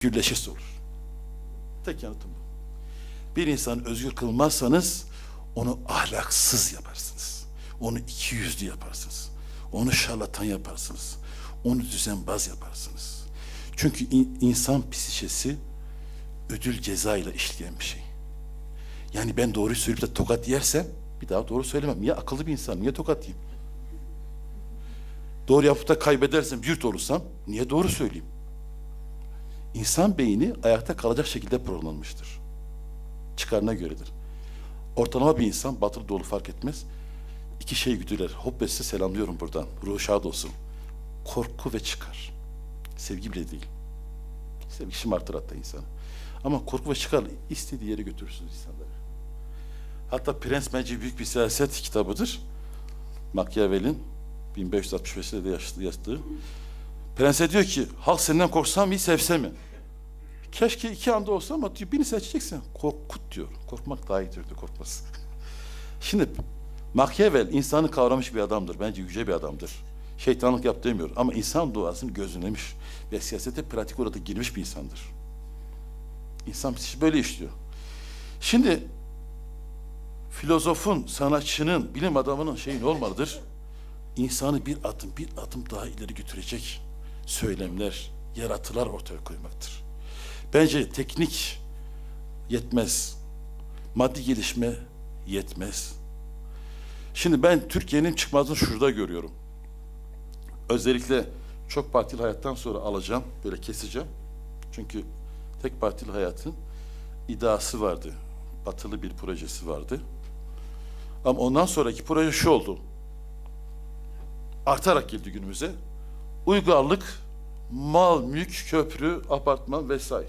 özgürleşirse olur. Tek yanıtım bu. Bir insanı özgür kılmazsanız onu ahlaksız yaparsınız. Onu ikiyüzlü yaparsınız. Onu şarlatan yaparsınız. Onu düzenbaz yaparsınız. Çünkü insan psikisi ödül ceza ile işleyen bir şey. Yani ben doğruyu söyleyip de tokat yersem bir daha doğru söylemem. Niye akıllı bir insan? Niye tokat yiyeyim? Doğru yapıp da kaybedersem, yurt olursam niye doğru söyleyeyim? İnsan beyni ayakta kalacak şekilde programlanmıştır. Çıkarına göredir. Ortalama bir insan, batılı doğulu fark etmez. İki şey güdüler. Hobbes'i selamlıyorum buradan. Ruhu şad olsun. Korku ve çıkar. Sevgi bile değil. Sevgi şımartır hatta insanı. Ama korku ve çıkar istediği yere götürürsünüz insanları. Hatta Prens bence büyük bir siyaset kitabıdır. Machiavelli'nin 1565'te de yazdığı. Prens'e diyor ki, halk senden korksa mı iyi, sevse mi? Keşke iki anda olsa ama diyor, birini seçeceksin. Korkut diyor. Korkmak daha iyidir diyor, korkmaz. Şimdi Machiavelli insanı kavramış bir adamdır. Bence yüce bir adamdır. Şeytanlık yap demiyor ama insan doğasını gözlemlemiş ve siyasete pratik olarak da girmiş bir insandır. İnsan psikolojisi böyle işliyor. Şimdi filozofun, sanatçının, bilim adamının şeyi ne olmalıdır? İnsanı bir adım daha ileri götürecek söylemler, yaratılar ortaya koymaktır. Bence teknik yetmez. Maddi gelişme yetmez. Şimdi ben Türkiye'nin çıkmazını şurada görüyorum. Özellikle çok partili hayattan sonra alacağım, böyle keseceğim. Çünkü tek partili hayatın iddiası vardı. Batılı bir projesi vardı. Ama ondan sonraki proje şu oldu. Artarak geldi günümüze. Uygarlık, mal, mülk, köprü, apartman vesaire.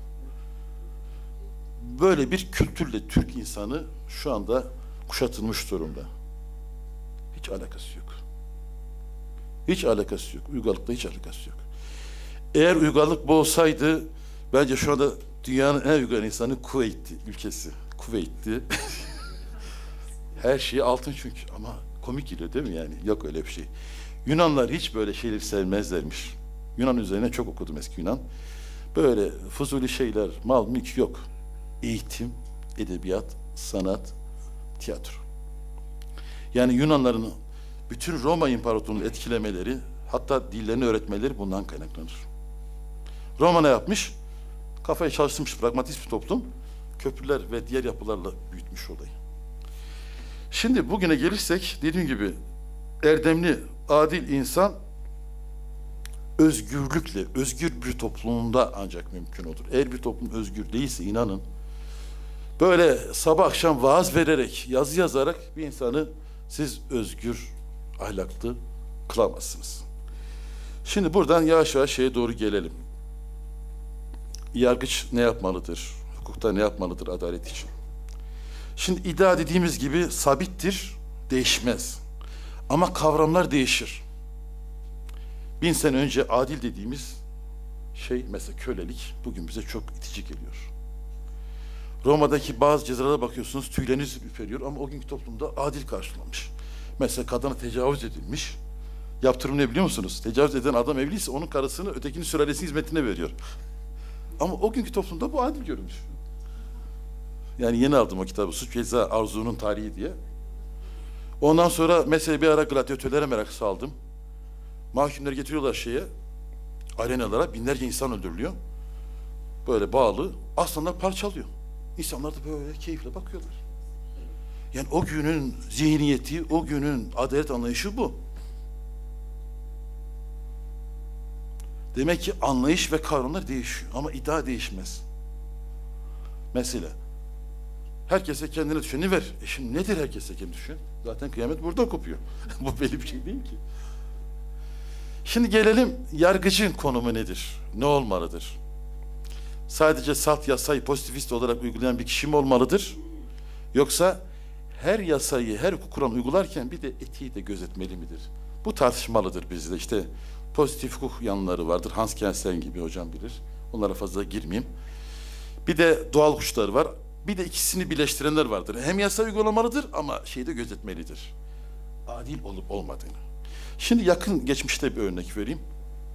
Böyle bir kültürle Türk insanı şu anda kuşatılmış durumda. Hiç alakası yok. Hiç alakası yok. Uygarlıkla hiç alakası yok. Eğer uygarlık bu olsaydı, bence şu anda dünyanın en uygar insanı Kuveyt'ti, ülkesi. Kuveyt'ti. Her şeyi altın çünkü. Ama komik geliyor değil mi yani? Yok öyle bir şey. Yunanlar hiç böyle şeyleri sevmezlermiş. Yunan üzerine çok okudum eski Yunan. Böyle fuzuli şeyler, mal, mülk yok. Eğitim, edebiyat, sanat, tiyatro. Yani Yunanların bütün Roma İmparatorluğu'nu etkilemeleri, hatta dillerini öğretmeleri bundan kaynaklanır. Roma ne yapmış? Kafayı çalıştırmış, pragmatist bir toplum. Köprüler ve diğer yapılarla büyütmüş olayı. Şimdi bugüne gelirsek, dediğim gibi erdemli, adil insan özgürlükle, özgür bir toplumda ancak mümkün olur. Eğer bir toplum özgür değilse inanın, böyle sabah akşam vaaz vererek, yazı yazarak bir insanı siz özgür, ahlaklı kılamazsınız. Şimdi buradan yavaş yavaş şeye doğru gelelim. Yargıç ne yapmalıdır? Hukukta ne yapmalıdır adalet için? Şimdi iddia dediğimiz gibi sabittir, değişmez. Ama kavramlar değişir. 1000 sene önce adil dediğimiz şey, mesela kölelik, bugün bize çok itici geliyor. Roma'daki bazı cezalara bakıyorsunuz, tüyleriniz ürperiyor ama o günkü toplumda adil karşılanmış. Mesela kadına tecavüz edilmiş. Yaptırım ne biliyor musunuz? Tecavüz eden adam evliyse onun karısını ötekinin sülalesinin hizmetine veriyor. Ama o günkü toplumda bu adil görülmüş. Yani yeni aldım o kitabı, Suç Ceza Arzu'nun Tarihi diye. Ondan sonra mesela bir ara gladyatörlere merak saldım. Mahkumları getiriyorlar arenalara, binlerce insan öldürülüyor. Böyle bağlı, aslanlar parçalıyor. İnsanlar da böyle keyifle bakıyorlar. Yani o günün zihniyeti, o günün adalet anlayışı bu. Demek ki anlayış ve kavramlar değişiyor ama iddia değişmez. Mesela herkese kendine düşeni ver. Şimdi nedir herkese kendine düşen? Zaten kıyamet burada kopuyor. Bu belli bir şey değil ki. Şimdi gelelim, yargıcın konumu nedir? Ne olmalıdır? Sadece salt yasayı pozitivist olarak uygulayan bir kişi mi olmalıdır? Yoksa her yasayı, her hukuk kuran uygularken bir de etiği de gözetmeli midir? Bu tartışmalıdır bizde. İşte pozitif hukuk yanları vardır. Hans Kelsen gibi hocam bilir. Onlara fazla girmeyeyim. Bir de doğal hukukçular var. Bir de ikisini birleştirenler vardır. Hem yasa uygulamalıdır ama şeyi de gözetmelidir. Adil olup olmadığını. Şimdi yakın geçmişte bir örnek vereyim.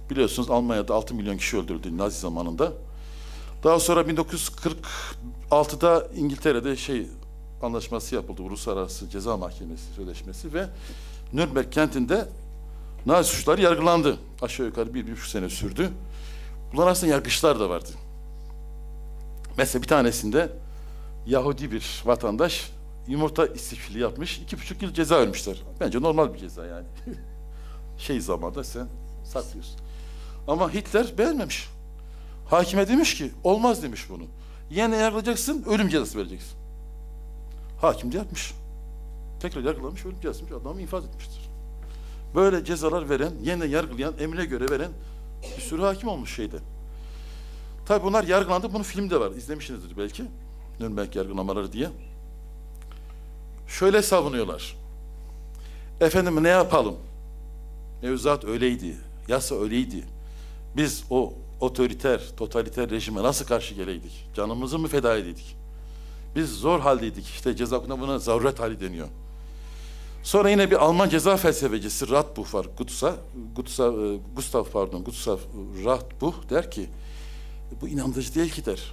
Biliyorsunuz Almanya'da 6 milyon kişi öldürüldü Nazi zamanında. Daha sonra 1946'da İngiltere'de anlaşması yapıldı. Uluslararası Ceza Mahkemesi sözleşmesi ve Nürnberg kentinde Nazi suçları yargılandı. Aşağı yukarı 1,5 sene sürdü. Bunlar aslında yargıçlar da vardı. Mesela bir tanesinde Yahudi bir vatandaş yumurta istifçiliği yapmış, 2,5 yıl ceza vermişler. Bence normal bir ceza yani. Zamanda sen saklıyorsun. Ama Hitler beğenmemiş. Hakime demiş ki, olmaz demiş bunu. Yine yargılayacaksın, ölüm cezası vereceksin. Hakim de yapmış. Tekrar yargılamış, ölüm cezası vermiş, adamı infaz etmiştir. Böyle cezalar veren, yine yargılayan, emrine göre veren bir sürü hakim olmuş şeyde. Tabii bunlar yargılandı, bunun filmde var. İzlemişsinizdir belki. Nürnberg yargılamaları diye. Şöyle savunuyorlar. Efendim ne yapalım? Mevzuat öyleydi, yasa öyleydi. Biz o otoriter, totaliter rejime nasıl karşı geleydik? Canımızı mı feda edeydik? Biz zor haldeydik. İşte ceza hukukunda buna zaruret hali deniyor. Sonra yine bir Alman ceza felsefecisi Radbuch var. Gustav Radbuch der ki, bu inandırıcı değil ki der.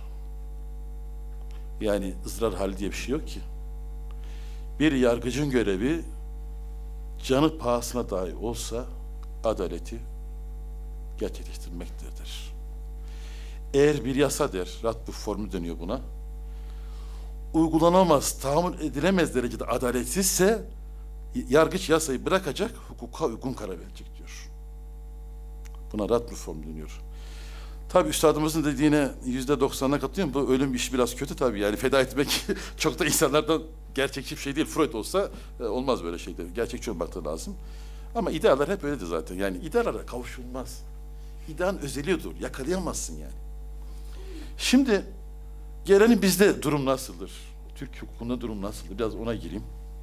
Yani ızrar hali diye bir şey yok ki. Bir yargıcın görevi canı pahasına dahi olsa adaleti gerçekleştirmektir der. Eğer bir yasa der, Radbuch formülü deniyor buna, uygulanamaz, tahammül edilemez derecede adaletsizse yargıç yasayı bırakacak, hukuka uygun karar verecek diyor. Buna Radbuch formülü deniyor. Tabii üstadımızın dediğine %90'ına katılıyorum. Bu ölüm işi biraz kötü tabii. Yani feda etmek çok da insanlardan gerçekçi bir şey değil. Freud olsa olmaz böyle şeyde. Gerçekçi olmak da lazım. Ama idealler hep öyledir zaten. Yani idealara kavuşulmaz. İdeanın özelliğidir. Yakalayamazsın yani. Şimdi gelelim bizde durum nasıldır? Türk hukukunda durum nasıldır? Biraz ona gireyim.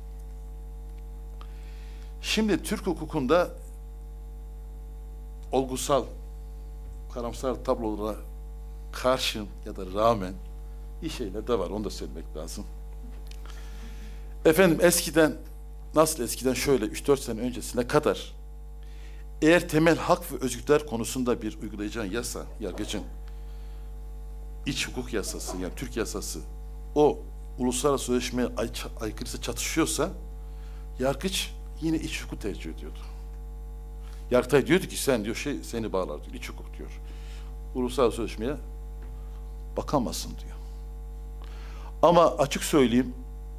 Şimdi Türk hukukunda olgusal, karamsar tablolara karşın ya da rağmen iyi şeyler de var. Onu da söylemek lazım. Efendim eskiden şöyle 3-4 sene öncesine kadar eğer temel hak ve özgürlükler konusunda bir uygulayacağın yasa, yargıcın iç hukuk yasası yani Türk yasası o uluslararası sözleşmeye aykırısı çatışıyorsa yargıç yine iç hukuk tercih ediyordu. Yargıtay diyordu ki sen diyor seni bağlar diyor, iç hukuk diyor. Uluslararası sözleşmeye bakamazsın diyor. Ama açık söyleyeyim,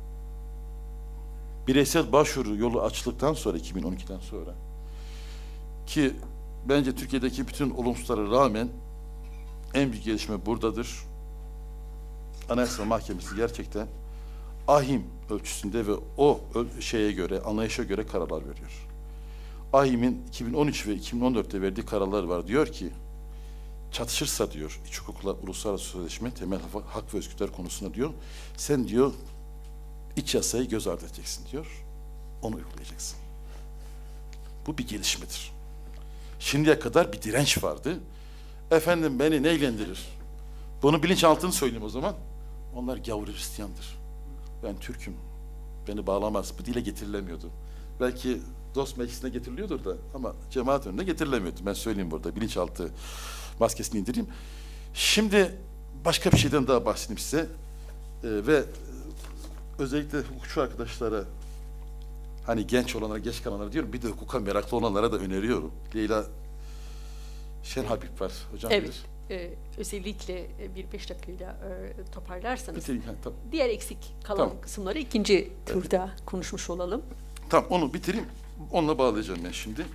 bireysel başvuru yolu açıldıktan sonra 2012'den sonra ki bence Türkiye'deki bütün olumsuzlara rağmen en büyük gelişme buradadır. Anayasa Mahkemesi gerçekten ahim ölçüsünde ve o anlayışa göre kararlar veriyor. Ahim'in 2013 ve 2014'te verdiği kararlar var. Diyor ki, çatışırsa diyor, iç hukukla uluslararası sözleşme, temel hak ve özgürlükler konusunda diyor, sen diyor, iç yasayı göz ardı edeceksin diyor, onu uygulayacaksın. Bu bir gelişmedir. Şimdiye kadar bir direnç vardı. Efendim beni ne ilgilendirir? Bunun bilinçaltını söyleyeyim o zaman. Onlar gavur Hristiyandır. Ben Türk'üm, beni bağlamaz. Bu dile getirilemiyordu. Belki dost meclisine getiriliyordur da ama cemaat önünde getirilemiyordu. Ben söyleyeyim burada, bilinçaltı maskesini indireyim. Şimdi başka bir şeyden daha bahsedeyim size. Ve özellikle hukukçu arkadaşlara, hani genç olanlara, geç kalanlara diyorum, bir de hukuka meraklı olanlara da öneriyorum. Leyla Şenhabib var, hocam evet. bilir. Özellikle bir 5 dakikayla toparlarsanız, Bitireyim, tamam. diğer eksik kalan Tamam. kısımları ikinci turda konuşmuş olalım. Tamam, onu bitireyim. Onunla bağlayacağım ben şimdi.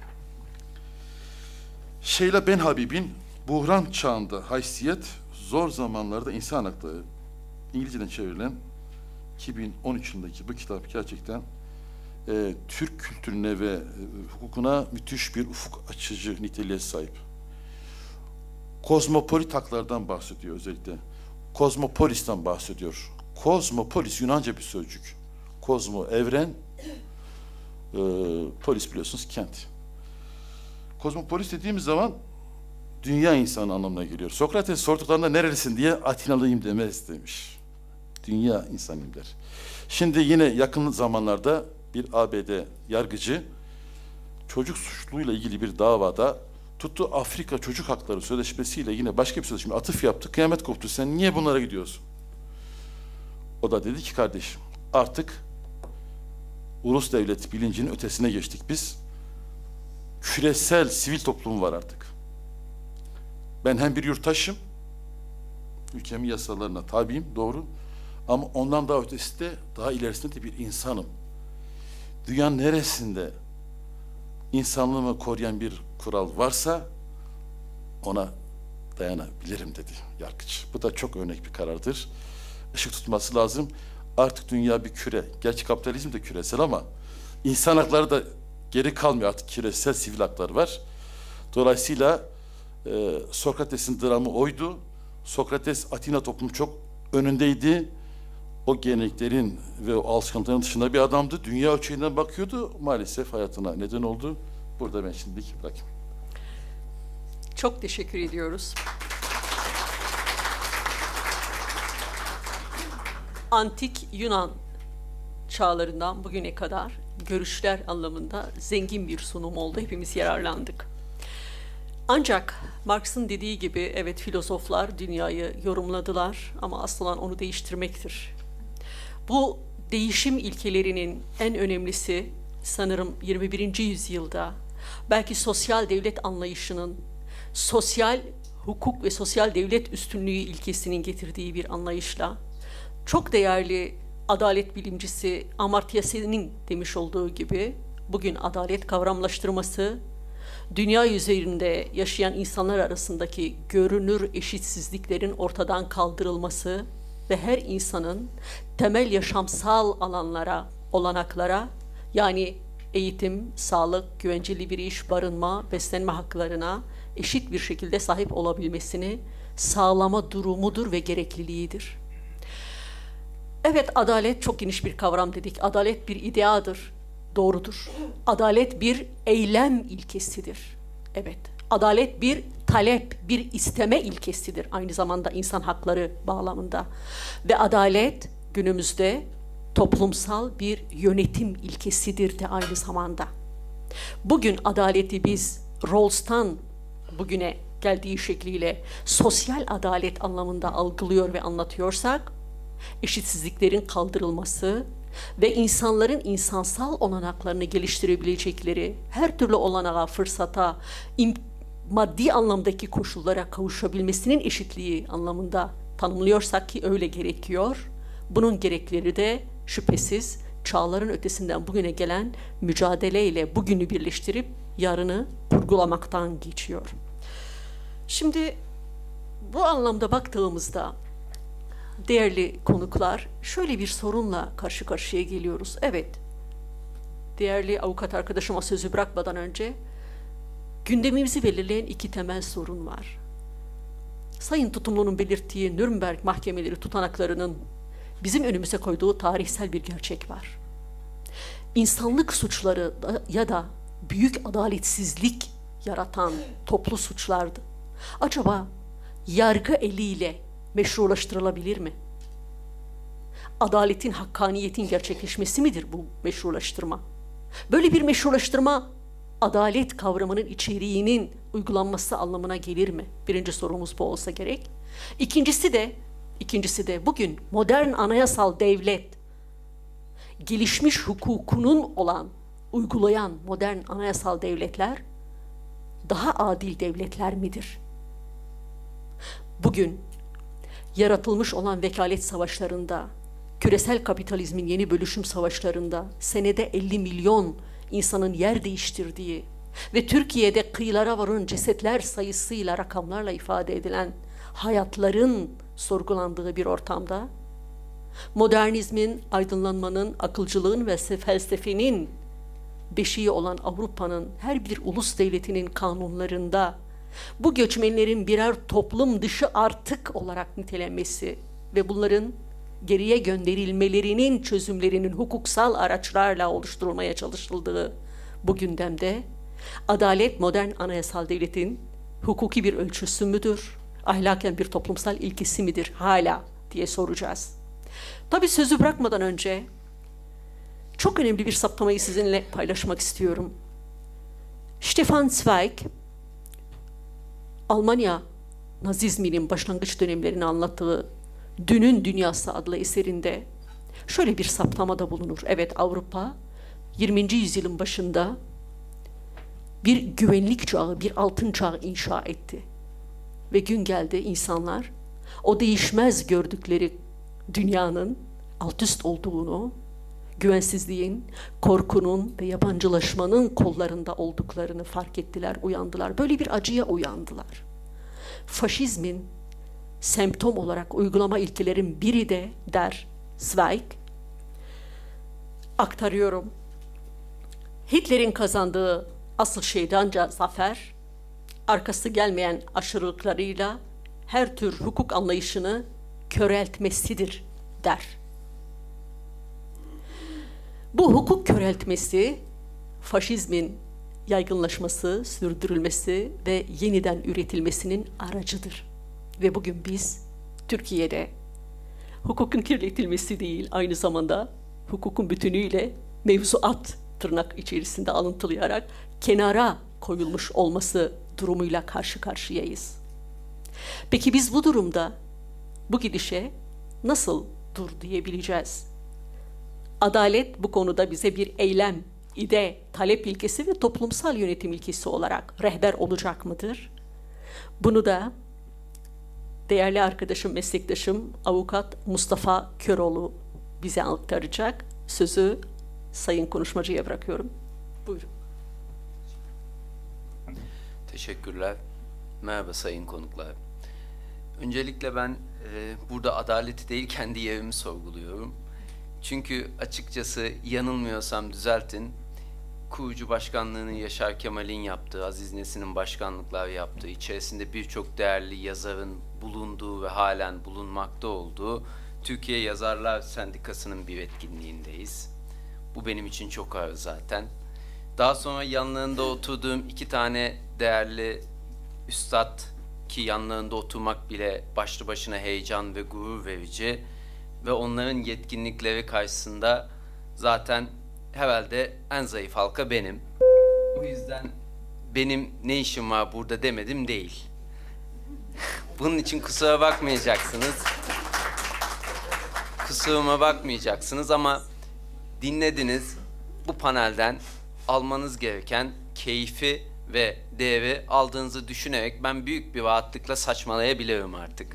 Şeyla Ben Habib'in Buhran Çağında Haysiyet, Zor Zamanlarda İnsan Hakları, İngilizceden çevrilen 2013 yılındaki bu kitap gerçekten Türk kültürüne ve hukukuna müthiş bir ufuk açıcı niteliğe sahip. Kozmopolit haklardan bahsediyor özellikle. Kozmopolis'ten bahsediyor. Kozmopolis Yunanca bir sözcük. Kozmo evren, polis biliyorsunuz kent. Kozmopolis dediğimiz zaman dünya insanı anlamına geliyor. Sokrates sorduklarında nerelisin diye Atinalıyım demez demiş. Dünya insanıyım der. Şimdi yine yakın zamanlarda bir ABD yargıcı çocuk suçluluğuyla ilgili bir davada Tuttu Afrika Çocuk Hakları Sözleşmesi'yle yine başka bir sözleşme atıf yaptı. Kıyamet koptu. Sen niye bunlara gidiyorsun? O da dedi ki kardeşim artık ulus devlet bilincinin ötesine geçtik biz. Küresel sivil toplum var artık. Ben hem bir yurttaşım, ülkemin yasalarına tabiyim, doğru. Ama ondan daha ötesinde, daha ilerisinde de bir insanım. Dünyanın neresinde insanlığımı koruyan bir kural varsa ona dayanabilirim dedi yargıç. Bu da çok örnek bir karardır. Işık tutması lazım. Artık dünya bir küre. Gerçi kapitalizm de küresel ama insan hakları da geri kalmıyor. Artık küresel sivil haklar var. Dolayısıyla Sokrates'in dramı oydu. Sokrates Atina toplumu çok önündeydi. O geleneklerin ve o alışkanlıkların dışında bir adamdı. Dünya ölçeğinden bakıyordu. Maalesef hayatına neden oldu. Burada ben şimdilik bırakayım. Çok teşekkür ediyoruz. Antik Yunan çağlarından bugüne kadar görüşler anlamında zengin bir sunum oldu. Hepimiz yararlandık. Ancak Marx'ın dediği gibi evet filozoflar dünyayı yorumladılar ama asıl olan onu değiştirmektir. Bu değişim ilkelerinin en önemlisi sanırım 21. yüzyılda belki sosyal devlet anlayışının sosyal hukuk ve sosyal devlet üstünlüğü ilkesinin getirdiği bir anlayışla çok değerli adalet bilimcisi Amartya Sen'in demiş olduğu gibi bugün adalet kavramlaştırması dünya üzerinde yaşayan insanlar arasındaki görünür eşitsizliklerin ortadan kaldırılması ve her insanın temel yaşamsal alanlara, olanaklara yani eğitim, sağlık, güvenceli bir iş, barınma, beslenme haklarına eşit bir şekilde sahip olabilmesini sağlama durumudur ve gerekliliğidir. Evet, adalet çok geniş bir kavram dedik. Adalet bir ideadır. Doğrudur. Adalet bir eylem ilkesidir. Evet. Adalet bir talep, bir isteme ilkesidir. Aynı zamanda insan hakları bağlamında. Ve adalet günümüzde toplumsal bir yönetim ilkesidir de aynı zamanda. Bugün adaleti biz Rawls'tan bugüne geldiği şekliyle sosyal adalet anlamında algılıyor ve anlatıyorsak, eşitsizliklerin kaldırılması ve insanların insansal olanaklarını geliştirebilecekleri her türlü olanağa, fırsata, maddi anlamdaki koşullara kavuşabilmesinin eşitliği anlamında tanımlıyorsak ki öyle gerekiyor, bunun gerekleri de şüphesiz çağların ötesinden bugüne gelen mücadeleyle bugünü birleştirip yarını vurgulamaktan geçiyor. Şimdi bu anlamda baktığımızda değerli konuklar, şöyle bir sorunla karşı karşıya geliyoruz. Evet, değerli avukat arkadaşıma sözü bırakmadan önce gündemimizi belirleyen iki temel sorun var. Sayın Tutumlu'nun belirttiği Nürnberg mahkemeleri tutanaklarının bizim önümüze koyduğu tarihsel bir gerçek var. İnsanlık suçları ya da büyük adaletsizlik yaratan toplu suçlardı. Acaba yargı eliyle meşrulaştırılabilir mi? Adaletin, hakkaniyetin gerçekleşmesi midir bu meşrulaştırma? Böyle bir meşrulaştırma adalet kavramının içeriğinin uygulanması anlamına gelir mi? Birinci sorumuz bu olsa gerek. İkincisi de bugün modern anayasal devlet, gelişmiş hukukunun olan, uygulayan modern anayasal devletler daha adil devletler midir? Bugün yaratılmış olan vekalet savaşlarında, küresel kapitalizmin yeni bölüşüm savaşlarında senede 50 milyon insanın yer değiştirdiği ve Türkiye'de kıyılara varın cesetler sayısıyla, rakamlarla ifade edilen hayatların sorgulandığı bir ortamda, modernizmin, aydınlanmanın, akılcılığın ve felsefenin beşiği olan Avrupa'nın her bir ulus devletinin kanunlarında bu göçmenlerin birer toplum dışı artık olarak nitelenmesi ve bunların geriye gönderilmelerinin çözümlerinin hukuksal araçlarla oluşturulmaya çalışıldığı bu gündemde adalet modern anayasal devletin hukuki bir ölçüsü müdür, ahlaken bir toplumsal ilkesi midir hala diye soracağız. Tabii sözü bırakmadan önce çok önemli bir saptamayı sizinle paylaşmak istiyorum. Stefan Zweig Almanya Nazizminin başlangıç dönemlerini anlattığı Dünün Dünyası adlı eserinde şöyle bir saptamada bulunur. Evet, Avrupa 20. yüzyılın başında bir güvenlik çağı, bir altın çağı inşa etti. Ve gün geldi, insanlar o değişmez gördükleri dünyanın alt üst olduğunu, güvensizliğin, korkunun ve yabancılaşmanın kollarında olduklarını fark ettiler, uyandılar. Böyle bir acıya uyandılar. Faşizmin semptom olarak uygulama ilkelerin biri de, der Zweig, aktarıyorum, Hitler'in kazandığı asıl şeytanca zafer, arkası gelmeyen aşırılıklarıyla her tür hukuk anlayışını köreltmesidir, der. Bu hukuk köreltmesi, faşizmin yaygınlaşması, sürdürülmesi ve yeniden üretilmesinin aracıdır. Ve bugün biz Türkiye'de hukukun kirletilmesi değil, aynı zamanda hukukun bütünüyle mevzuat tırnak içerisinde alıntılayarak kenara koyulmuş olması durumuyla karşı karşıyayız. Peki biz bu durumda bu gidişe nasıl dur diyebileceğiz? Adalet bu konuda bize bir eylem, ide, talep ilkesi ve toplumsal yönetim ilkesi olarak rehber olacak mıdır? Bunu da değerli arkadaşım, meslektaşım, avukat Mustafa Köroğlu bize aktaracak. Sözü sayın konuşmacıya bırakıyorum. Buyurun. Teşekkürler. Merhaba sayın konuklar. Öncelikle ben burada adaleti değil kendi yerimi sorguluyorum. Çünkü açıkçası yanılmıyorsam düzeltin, kurucu başkanlığını Yaşar Kemal'in yaptığı, Aziz Nesin'in başkanlıklar yaptığı, içerisinde birçok değerli yazarın bulunduğu ve halen bulunmakta olduğu Türkiye Yazarlar Sendikası'nın bir etkinliğindeyiz. Bu benim için çok ağır zaten. Daha sonra yanlarında oturduğum iki tane değerli üstad, ki yanlarında oturmak bile başlı başına heyecan ve gurur verici ve onların yetkinlikleri karşısında zaten herhalde en zayıf halka benim. O yüzden benim ne işim var burada demedim değil. Bunun için kusura bakmayacaksınız. Kusuruma bakmayacaksınız ama dinlediniz. Bu panelden almanız gereken keyfi ve değeri aldığınızı düşünerek ben büyük bir rahatlıkla saçmalayabilirim artık.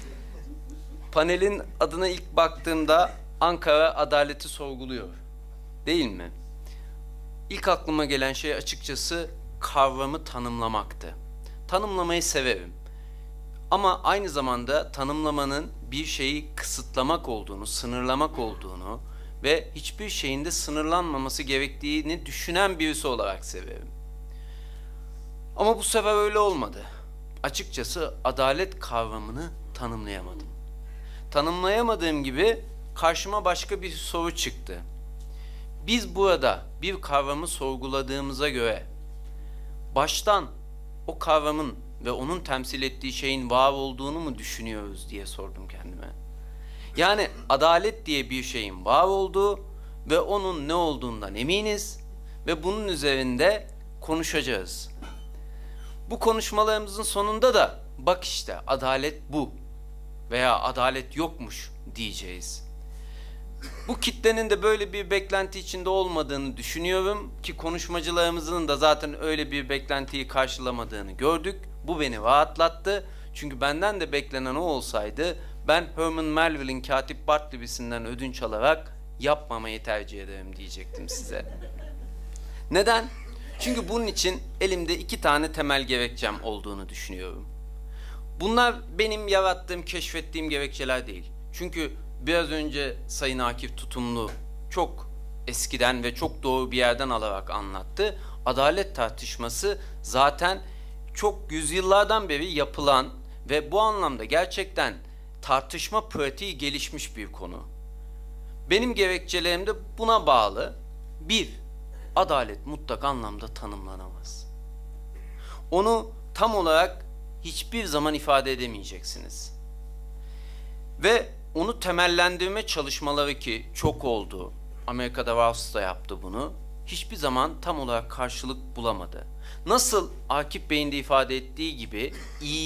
Panelin adına ilk baktığımda Ankara adaleti sorguluyor. Değil mi? İlk aklıma gelen şey açıkçası kavramı tanımlamaktı. Tanımlamayı severim. Ama aynı zamanda tanımlamanın bir şeyi kısıtlamak olduğunu, sınırlamak olduğunu ve hiçbir şeyin de sınırlanmaması gerektiğini düşünen birisi olarak severim. Ama bu sefer öyle olmadı. Açıkçası adalet kavramını tanımlayamadım. Tanımlayamadığım gibi karşıma başka bir soru çıktı. Biz burada bir kavramı sorguladığımıza göre baştan o kavramın ve onun temsil ettiği şeyin var olduğunu mu düşünüyoruz diye sordum kendime. Yani adalet diye bir şeyin var olduğu ve onun ne olduğundan eminiz ve bunun üzerinde konuşacağız. Bu konuşmalarımızın sonunda da bak işte adalet bu veya adalet yokmuş diyeceğiz. Bu kitlenin de böyle bir beklenti içinde olmadığını düşünüyorum ki konuşmacılarımızın da zaten öyle bir beklentiyi karşılamadığını gördük. Bu beni rahatlattı. Çünkü benden de beklenen o olsaydı ben Herman Melville'in Katip Bartleby'sinden ödünç alarak yapmamayı tercih ederim diyecektim size. Neden? Çünkü bunun için elimde iki tane temel gerekçem olduğunu düşünüyorum. Bunlar benim yarattığım, keşfettiğim gerekçeler değil. Çünkü biraz önce Sayın Akif Tutumlu çok eskiden ve çok doğru bir yerden alarak anlattı. Adalet tartışması zaten çok yüzyıllardan beri yapılan ve bu anlamda gerçekten tartışma pratiği gelişmiş bir konu. Benim gerekçelerim de buna bağlı. 1. Adalet mutlak anlamda tanımlanamaz. Onu tam olarak hiçbir zaman ifade edemeyeceksiniz. Ve onu temellendirme çalışmaları ki çok oldu. Amerika'da Rawls da yaptı bunu. Hiçbir zaman tam olarak karşılık bulamadı. Nasıl Akif Bey'in de ifade ettiği gibi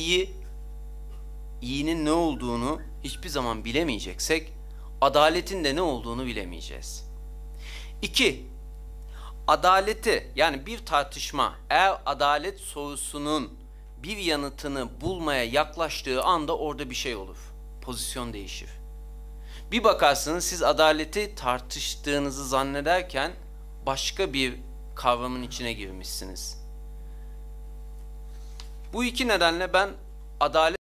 iyinin ne olduğunu hiçbir zaman bilemeyeceksek, adaletin de ne olduğunu bilemeyeceğiz. 2. Adaleti, yani bir tartışma eğer adalet sorusunun bir yanıtını bulmaya yaklaştığı anda orada bir şey olur. Pozisyon değişir. Bir bakarsınız siz adaleti tartıştığınızı zannederken başka bir kavramın içine girmişsiniz. Bu iki nedenle ben adalet